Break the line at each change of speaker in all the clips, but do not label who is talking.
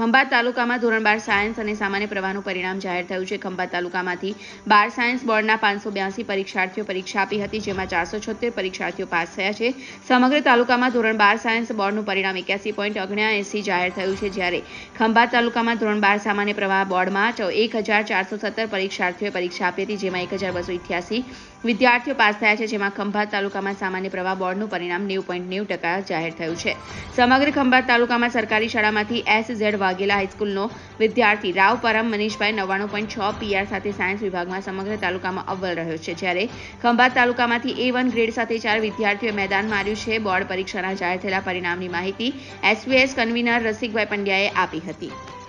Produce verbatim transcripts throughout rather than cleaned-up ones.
ખંભાત તાલુકામાં ધોરણ બાર સાયન્સ અને સામાન્ય પ્રવાહનું પરિણામ જાહેર થયું છે। ખંભાત તાલુકામાંથી બાર સાયન્સ બોર્ડના પાંચસો બ્યાસી પરીક્ષાર્થીઓ પરીક્ષા આપી હતી, જેમાં ચારસો છોતેર પરીક્ષાર્થીઓ પાસ થયા છે। સમગ્ર તાલુકામાં ધોરણ બાર સાયન્સ બોર્ડનું પરિણામ એક્યાસી પોઈન્ટ ઓગણએંસી જાહેર થયું છે, જ્યારે ખંભાત તાલુકામાં ધોરણ બાર સામાન્ય પ્રવાહ બોર્ડમાં એક હજાર ચારસો સત્તર પરીક્ષાર્થીઓએ પરીક્ષા આપી હતી, જેમાં એક હજાર બસો ઇઠ્યાસી વિદ્યાર્થીઓ પાસ થયા છે, જેમાં ખંભાત તાલુકામાં સામાન્ય પ્રવાહ બોર્ડનું પરિણામ નેવું પોઈન્ટ નેવું ટકા જાહેર થયું છે। સમગ્ર ખંભાત તાલુકામાં સરકારી શાળામાંથી એસ ઝેડ વાઘેલા હાઈસ્કૂલનો વિદ્યાર્થી રાવ પરમ મનીષભાઈ નવ્વાણું પોઈન્ટ છ પીઆર સાથે સાયન્સ વિભાગમાં સમગ્ર તાલુકામાં અવ્વલ રહ્યો છે, જ્યારે ખંભાત તાલુકામાંથી એ વન ગ્રેડ સાથે ચાર વિદ્યાર્થીઓએ મેદાન માર્યું છે। બોર્ડ પરીક્ષાના જાહેર થયેલા પરિણામની માહિતી એસવીએસ કન્વીનર રસિકભાઈ પંડ્યાએ આપી હતી।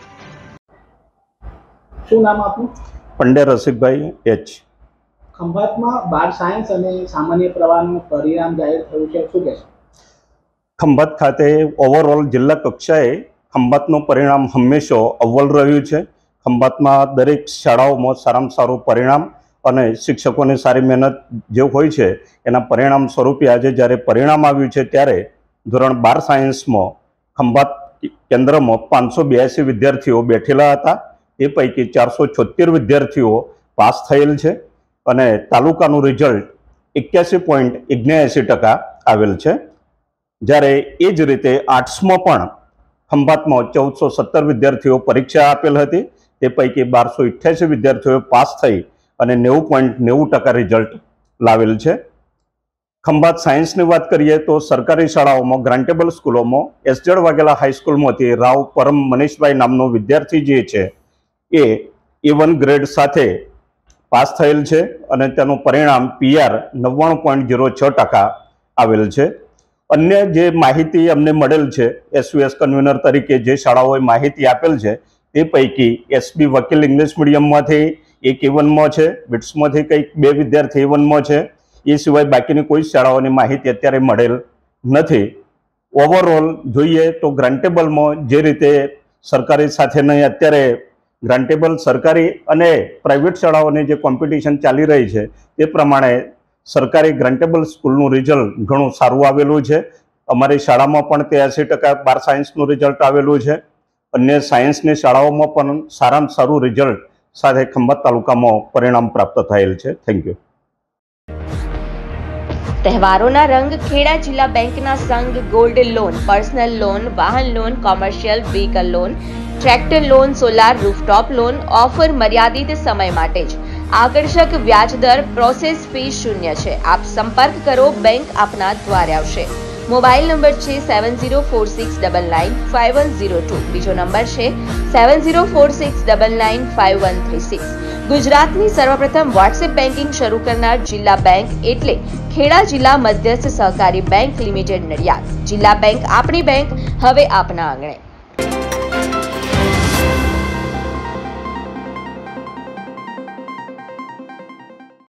શું નામ આપનું?
પંડ્યા રસિકભાઈ એચ।
ખંભાતમાં બાર સાયન્સ અને સામાન્ય પ્રવાહનું પરિણામ જાહેર થયું છે, શું કહેશો?
ખંભાત ખાતે ઓવરઓલ જિલ્લા કક્ષાએ ખંભાતનું પરિણામ હંમેશા અવ્વલ રહ્યું છે। ખંભાતમાં દરેક શાળાઓમાં સારામાં સારું પરિણામ અને શિક્ષકોની સારી મહેનત જે હોય છે એના પરિણામ સ્વરૂપે આજે જ્યારે પરિણામ આવ્યું છે, ત્યારે ધોરણ બાર સાયન્સમાં ખંભાત કેન્દ્રમાં પાંચસો બ્યાસી વિદ્યાર્થીઓ બેઠેલા હતા, એ પૈકી ચારસો છોતેર વિદ્યાર્થીઓ પાસ થયેલ છે અને તાલુકાનું રિઝલ્ટ એક્યાસી પોઈન્ટ ઓગણએંસી ટકા આવેલ છે। જ્યારે એ જ રીતે આર્ટ્સમાં પણ ખંભાતમાં ચૌદસો સત્તર વિદ્યાર્થીઓ પરીક્ષા આપેલ હતી, તે પૈકી બારસો અઠ્યાસી વિદ્યાર્થીઓ પાસ થઈ અને નેવું પોઈન્ટ નેવું ટકા રિઝલ્ટ લાવેલ છે। ખંભાત સાયન્સની વાત કરીએ તો સરકારી શાળાઓમાં ગ્રાન્ટેબલ સ્કૂલોમાં એસ ઝેડ વાઘેલા હાઈસ્કૂલમાંથી રાવ પરમ મનીષભાઈ નામનો વિદ્યાર્થી જે છે એ એ વન ગ્રેડ સાથે પાસ થયેલ છે અને તેનું પરિણામ પીઆર નવ્વાણું પોઈન્ટ ઝીરો છ ટકા આવેલ છે। અન્ય જે માહિતી અમને મળેલ છે એસવીએસ કન્વીનર તરીકે જે શાળાઓએ માહિતી આપેલ છે તે પૈકી એસબી વકીલ ઇંગ્લિશ મીડિયમમાંથી એક એ વનમાં છે, બિટ્સમાંથી કંઈક બે વિદ્યાર્થી એ વનમાં છે, એ સિવાય બાકીની કોઈ શાળાઓની માહિતી અત્યારે મળેલ નથી। ઓવરઓલ જોઈએ તો ગ્રાન્ટેબલમાં જે રીતે સરકારી સાથે નહીં, અત્યારે ગ્રાન્ટેબલ સરકારી અને પ્રાઇવેટ શાળાઓની જે કોમ્પિટિશન ચાલી રહી છે તે પ્રમાણે સરકારી ગ્રાન્ટેબલ સ્કૂલનું રિઝલ્ટ ઘણું સારું આવેલું છે। અમારી શાળામાં પણ ત્યાંસી ટકા બાર સાયન્સનું રિઝલ્ટ આવેલું છે। અન્ય સાયન્સની શાળાઓમાં પણ સારામાં સારું રિઝલ્ટ સાથે ખંભાત તાલુકામાં પરિણામ પ્રાપ્ત થયેલ છે। Thank you.
તહેવારોના રંગ ખેડા જિલ્લા બેંકના સંઘ ગોલ્ડ લોન, પર્સનલ લોન, વાહન loan, commercial vehicle loan, tractor loan, solar rooftop loan offer મર્યાદિત સમય માટે જ। આકર્ષક વ્યાજ દર, પ્રોસેસ ફી શૂન્ય છે। આપ સંપર્ક કરો, બેંક આપના દ્વારે આવશે। મોબાઈલ નંબર છે seven zero four six double nine five one zero two, બીજો નંબર છે seven zero four six double nine five one three six. ગુજરાતની સર્વપ્રથમ વોટ્સએપ બેન્કિંગ શરૂ કરનાર જિલ્લા બેંક એટલે ખેડા જિલ્લા મધ્યસ્થ સહકારી બેંક લિમિટેડ નડિયાદ। જિલ્લા બેંક આપણી બેંક, હવે આપના આંગણે।